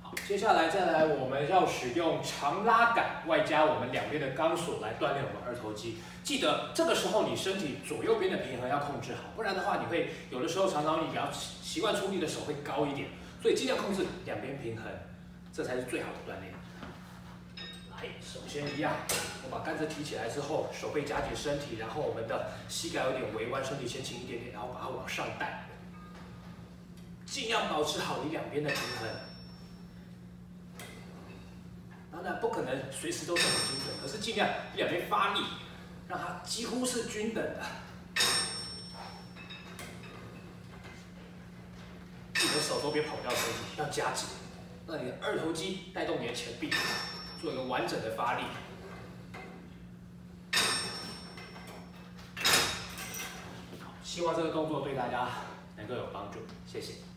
接下来再来，我们要使用长拉杆外加我们两边的钢索来锻炼我们二头肌。记得这个时候你身体左右边的平衡要控制好，不然的话你会有的时候常常你要习惯出力的手会高一点，所以尽量控制两边平衡，这才是最好的锻炼。来，首先一样，我把杆子提起来之后，手背夹紧身体，然后我们的膝盖有点微弯，身体先倾一点点，然后把它往上带，尽量保持好你两边的平衡。当然不可能随时都是很精准，可是尽量两边发力，让它几乎是均等的。你的手都别跑掉身体，要夹紧，让你的二头肌带动你的前臂，做一个完整的发力。好，希望这个动作对大家能够有帮助，谢谢。